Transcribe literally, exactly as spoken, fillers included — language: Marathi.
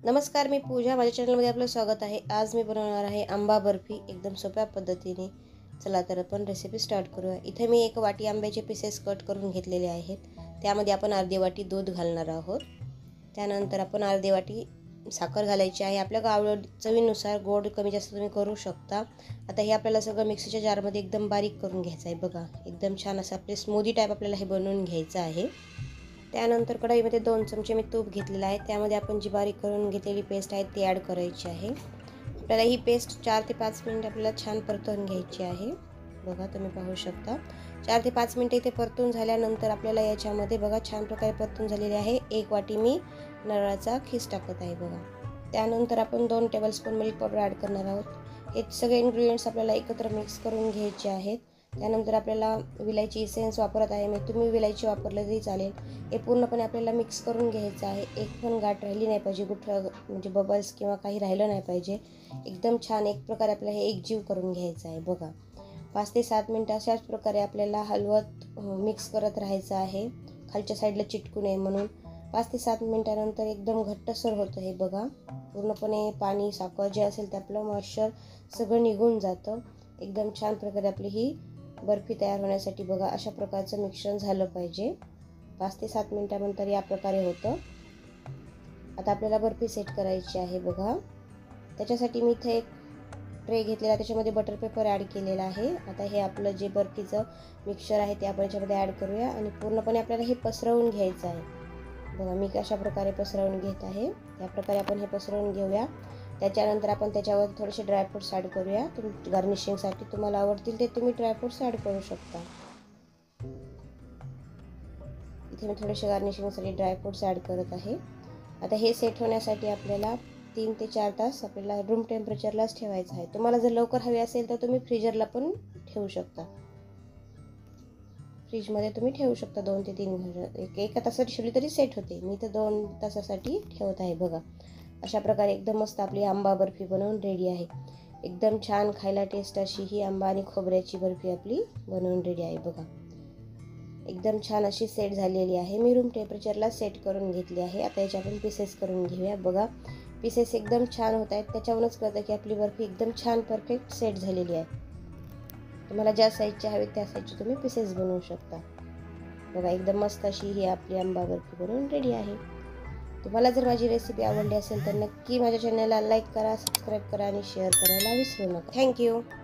नमस्कार, मी पूजा. माझ्या चॅनलमध्ये आपलं स्वागत आहे. आज मी बनवणार आहे आंबा बर्फी एकदम सोप्या पद्धतीने. चला तर आपण रेसिपी स्टार्ट करूया. इथे मी एक वाटी आंब्याचे पीसेस कट करून घेतलेले आहेत. त्यामध्ये आपण अर्धी वाटी दूध घालणार आहोत. त्यानंतर आपण अर्धी वाटी साखर घालायची आहे. आपल्या आवड चवीनुसार गोड कमी जास्त तुम्ही करू शकता. आता हे आपल्याला सगळं मिक्सरच्या जारमध्ये एकदम बारीक करून घ्यायचं आहे. बघा, एकदम छान असं आपले स्मूदी टाईप आपल्याला हे बनवून घ्यायचं आहे. त्यानंतर कढईमध्ये दोन चमचे मी तूप घेतलेलं आहे. त्यामध्ये आपण जी बारीक करून घेतलेली पेस्ट आहे ती ॲड करायची आहे. आपल्याला ही पेस्ट चार ते पाच मिनिट आपल्याला छान परतवून घ्यायची आहे. बघा, तुम्ही पाहू शकता चार ते पाच मिनिट इथे परतून झाल्यानंतर आपल्याला याच्यामध्ये बघा छान प्रकारे परतून झालेले आहे. एक वाटी मी नारळाचा खीस टाकत आहे. बघा, त्यानंतर आपण दोन टेबलस्पून मिल्क पावडर ॲड करणार आहोत. हे सगळे इन्ग्रेडियंट्स आपल्याला एकत्र मिक्स करून घ्यायचे आहेत. त्यानंतर आपल्याला विलायची इसेन्स वापरत आहे मी. तुम्ही विलायची वापरलं तरी चालेल. हे पूर्णपणे आपल्याला मिक्स करून घ्यायचं आहे. एक पण गाठ राहिली नाही पाहिजे, गुठळं म्हणजे बबल्स किंवा काही राहिलं नाही पाहिजे. एकदम छान एक प्रकारे आपल्याला हे एकजीव करून घ्यायचं आहे. बघा, पाच ते सात मिनटं अशाच प्रकारे आपल्याला हलवत मिक्स करत राहायचं आहे, खालच्या साईडला चिटकू नये म्हणून. पाच ते सात मिनटानंतर एकदम घट्टसर होतं हे. बघा, पूर्णपणे पाणी साखर जे असेल ते आपलं मॉइश्चर सगळं निघून जातं. एकदम छान प्रकारे आपली ही बर्फी तयार होण्यासाठी बघा अशा प्रकारचं मिश्रण झालं पाहिजे. पाच ते सात मिनटानंतर या प्रकारे होतं. आता आपल्याला बर्फी सेट करायची आहे. बघा, त्याच्यासाठी मी इथे एक ट्रे घेतलेला, त्याच्यामध्ये बटर पेपर ॲड केलेला आहे. आता हे आपलं जे बर्फीचं मिक्सचर आहे ते आपण याच्यामध्ये ॲड करूया आणि पूर्णपणे आपल्याला हे पसरवून घ्यायचं आहे. बघा, मी कशा प्रकारे पसरवून घेत आहे. या प्रकारे आपण हे पसरवून घेऊया. त्याच्यानंतर आपण त्याच्यावर थोडेसे ड्रायफ्रूट्स ॲड करूया. तुम्ही गार्निशिंगसाठी तुम्हाला आवडतील ते तुम्ही ड्रायफ्रूट्स ॲड करू शकता. इथे मी थोडेसे गार्निशिंगसाठी ड्रायफ्रूट्स ॲड करत आहे. आता हे सेट होण्यासाठी आपल्याला तीन ते चार तास आपल्याला रूम टेम्परेचरलाच ठेवायचं आहे. तुम्हाला जर लवकर हवे असेल तर तुम्ही फ्रीजरला पण ठेवू शकता. फ्रीजमध्ये तुम्ही ठेवू शकता दोन ते तीन एक एका तासासाठी ठेवली तरी सेट होते. मी तर दोन तासासाठी ठेवत आहे. बघा, अशा प्रकारे एकदम मस्त आपली आंबा बर्फी बनवून रेडी आहे. एकदम छान खायला टेस्ट अशी ही आंबा आणि खोबऱ्याची बर्फी आपली बनवून रेडी आहे. बघा, एकदम छान अशी सेट झालेली आहे. मी रूम टेम्परेचरला सेट करून घेतली आहे. आता याच्या आपण पीसेस करून घेऊया. बघा, पीसेस एकदम छान होत आहेत. त्याच्यावरूनच कळतं की आपली बर्फी एकदम छान परफेक्ट सेट झालेली आहे. तुम्हाला ज्या साईजचे हवे त्या साईजचे तुम्ही पीसेस बनवू शकता. बघा, एकदम मस्त अशी ही आपली आंबा बर्फी बनवून रेडी आहे. तुम्हाला जर माझी रेसिपी आवडली असेल तर नक्की माझ्या चॅनलला लाईक करा, सबस्क्राईब करा आणि शेअर करायला विसरू नका. थँक्यू.